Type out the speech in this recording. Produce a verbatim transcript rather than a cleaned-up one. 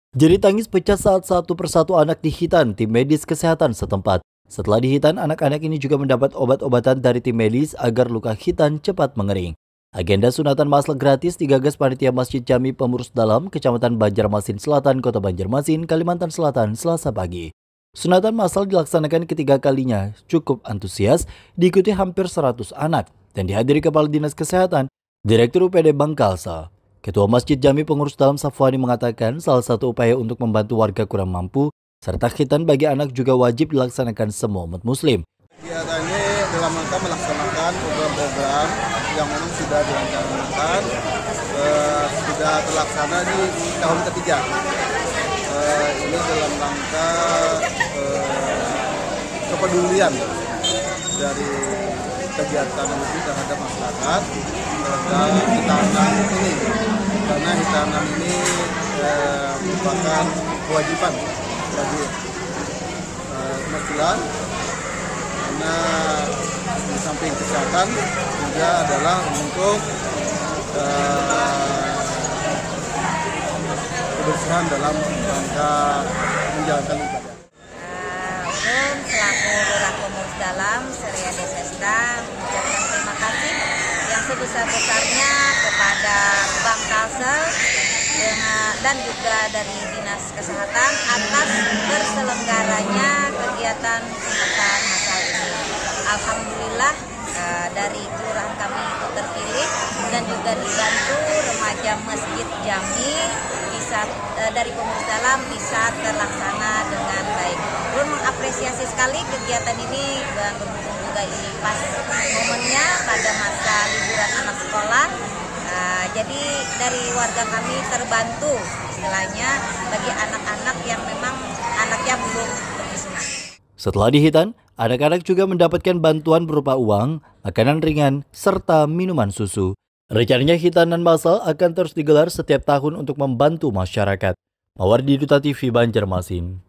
Jeri tangis pecah saat satu persatu anak dihitan tim medis kesehatan setempat. Setelah dihitan, anak-anak ini juga mendapat obat-obatan dari tim medis agar luka hitan cepat mengering. Agenda sunatan massal gratis digagas panitia Masjid Jami Pengurus Dalam, Kecamatan Banjarmasin Selatan, Kota Banjarmasin, Kalimantan Selatan, Selasa pagi. Sunatan massal dilaksanakan ketiga kalinya, cukup antusias, diikuti hampir seratus anak, dan dihadiri Kepala Dinas Kesehatan, Direktur U P D Bangkalsa. Ketua Masjid Jami Pengurus Dalam Safwani mengatakan salah satu upaya untuk membantu warga kurang mampu serta khitan bagi anak juga wajib dilaksanakan semua umat muslim. Kegiatan ini dalam rangka melaksanakan program-program yang memang sudah direncanakan, eh, sudah terlaksana di tahun ketiga. Eh, ini dalam rangka eh, kepedulian dari kegiatan ini terhadap masyarakat terhadap hitanan ini, karena hitanan ini eh, merupakan kewajiban bagi eh, umat Islam, karena di samping kesehatan juga adalah untuk eh, kebersihan dalam rangka menjalankan ibadah. Ulun selaku Lurah Pengurus Dalam Seria Desesta mengucapkan terima kasih yang sebesar-besarnya kepada Bangkalsel dan juga dari Dinas Kesehatan atas terselenggaranya kegiatan sunatan massal ini. Alhamdulillah dari kelurahan kami itu terpilih dan juga dibantu remaja Masjid Jami bisa dari Pengurus Dalam bisa terlaksana dengan baik. Ulun mengapresiasi sekali kegiatan ini dan berhubung juga ini pas momennya pada masa liburan anak sekolah. Nah, jadi dari warga kami terbantu istilahnya bagi anak-anak yang memang anaknya belum berkesunan. Setelah dihitan, anak-anak juga mendapatkan bantuan berupa uang, makanan ringan, serta minuman susu. Rencananya hitanan massal akan terus digelar setiap tahun untuk membantu masyarakat. Mawardi Duta T V Banjarmasin.